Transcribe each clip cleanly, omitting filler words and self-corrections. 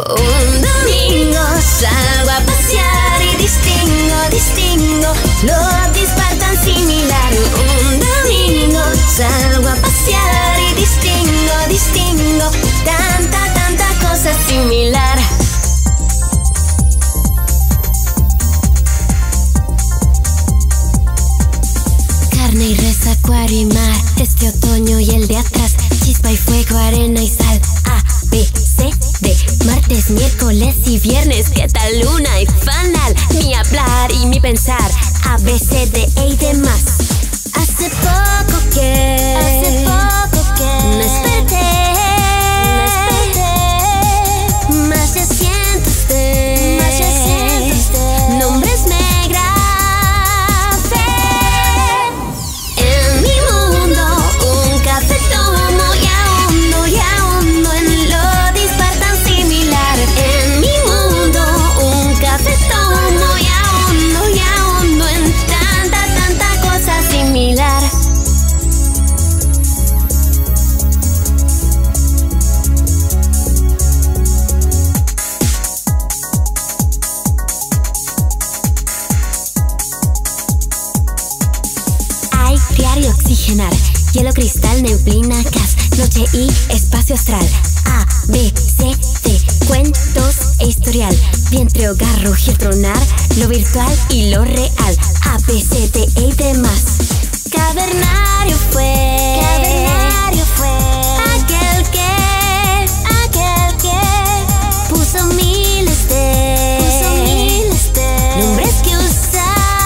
Un domingo salgo a pasear y distingo lo dispar tan similar. Un domingo salgo a pasear y distingo tanta cosa similar. Carne y res, acuario y mar, este otoño y el de atrás, chispa y fuego, arena y sal. A, B, C, D, martes, miércoles y viernes, ¿qué tal luna y fanal? Mi hablar y mi pensar, A, B, C, D, E y demás. Hace poco que me desperté, más ya siento usted, nombres me grabé. En mi mundo un café tomo y ahondo en lo dispar tan similar. En mi mundo un café tomo y ahondo en tanta cosa similar. Hay criar y oxigenar, hielo, cristal, neblina, gas, noche y espacio astral. A, B, C, D, cuentos e historial, vientre, hogar, rugir, tronar, lo virtual y lo real. A, B, C, D, E y demás. Cavernario fue aquel que puso miles de nombres que usaré.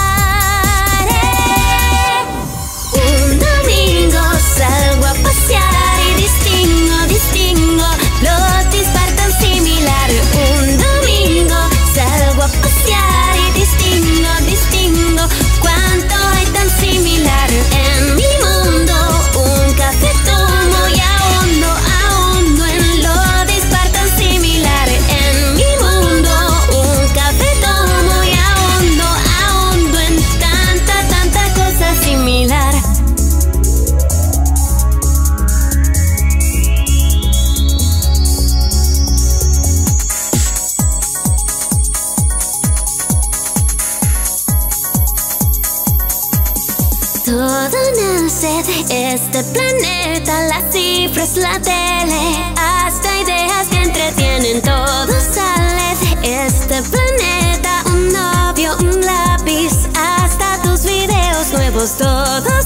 Un domingo salgo a pasear y distingo lo dispar tan similar. Un domingo salgo a pasear y distingo cuánto hay tan similar. En mi mundo un café tomo y ahondo en lo dispar tan similar. En mi mundo un café tomo y ahondo en tanta cosa similar. Todo nace de este planeta, las cifras, la tele, hasta ideas que entretienen. Todo sale de este planeta, un novio, un lápiz, hasta tus videos nuevos, todos